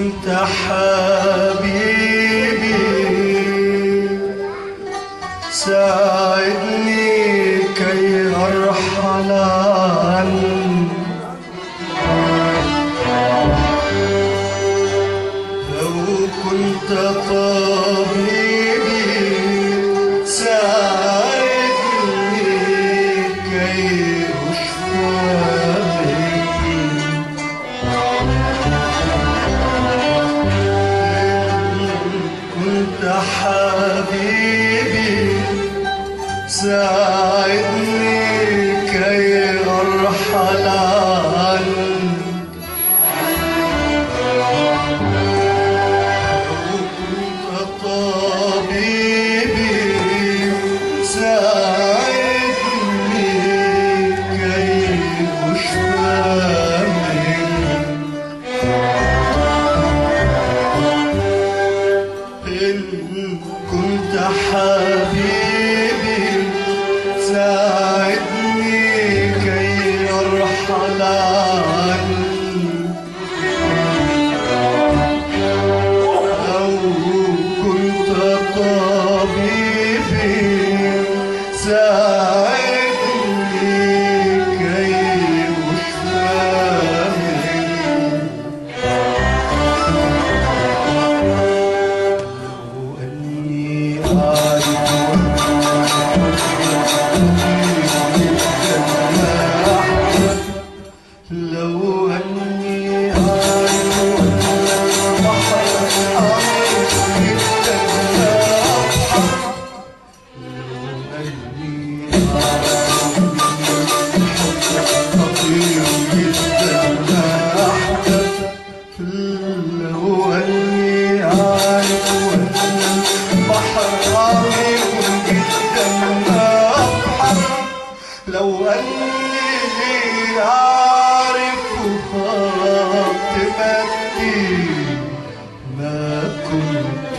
كنت حبيبي ساعدني كي أرحل عنك. لو كنت طبيبي ساعدني كي أشفى كنت حبيبي ساعدني كي أرحل عنك. لو كنت طبيبي ساعدني كي أشفى كنت حبيبي ساعدني كي أرحل عنك. أو كنت طبيبي ساعدني كي أشفى لو أني أعرف البحر عميق جدا لا أبحر. لو أني أعرف الحب خطير جدا لا أحبب. لو أني أعرف أن البحر عميق جدا لا أبحر. لو أني أعرف خاطبتي ما كنت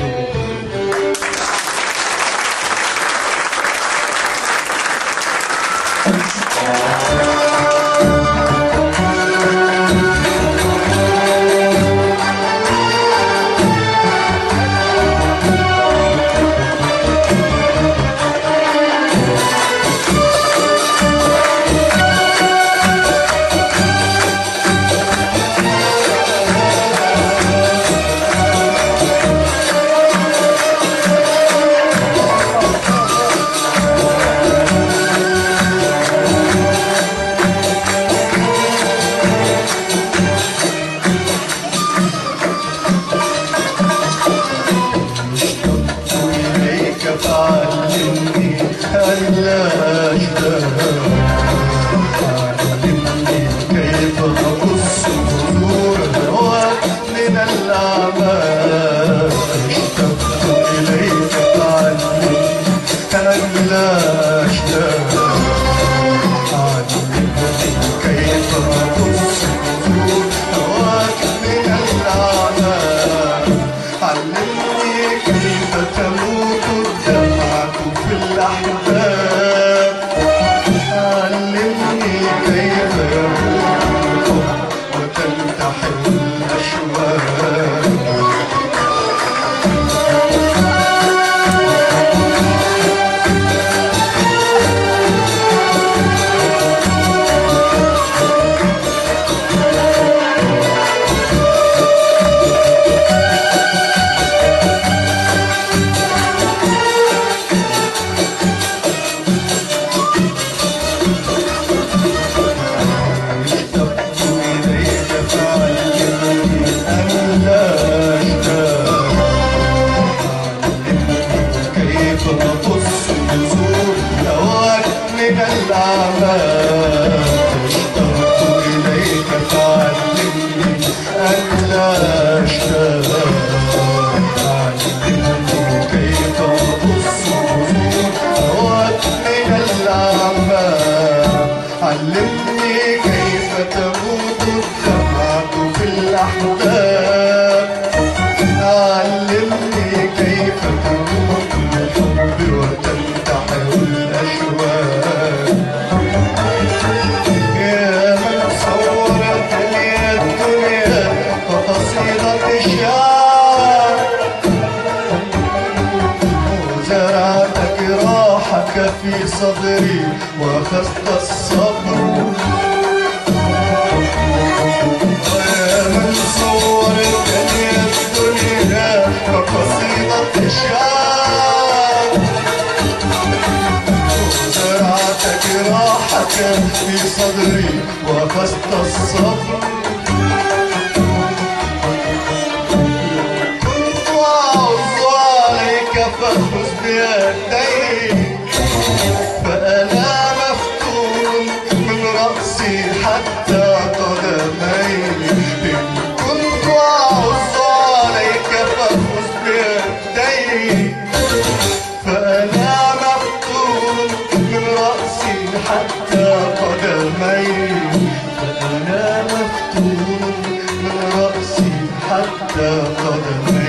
فعلمني ألا أشتاق. علمني كيف أقص بذور هواك من الأعمال. اشتقت إليك فعلمني ألا أشتاق. علمني كيف أقص بذور هواك من الأعمال. علمني كيف تموت الدمعة في الأحباب. علمني كيف يموت الحب وتلتحم الأشواق. في صدري وأخذت الصبر. ويا من صورتني الدنيا كقصيدة شعر، وزرعت جراحك في صدري وأخذت الصبر. كنت أعوذ عليك فاخذ بيدي، فأنا مفتون من رأسي حتى قدمي. إن كنت أعوذ عليك فاخذ بيدي، فأنا مفتون من رأسي حتى قدمي. فأنا مفتون من رأسي حتى قدمي.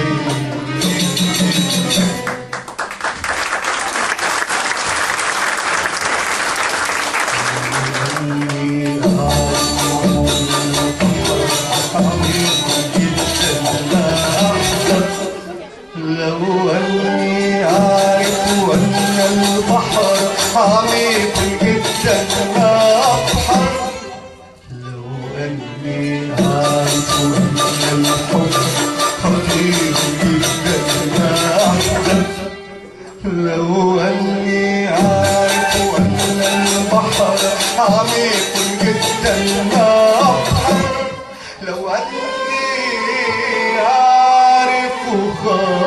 لو أني أعرف أن البحر عميق جدا ما أبحر. لو أني أعرف أن الحب خطير جدا ما أحزن. لو أني أعرف أن البحر عميق جدا ما أبحر. لو أني أعرف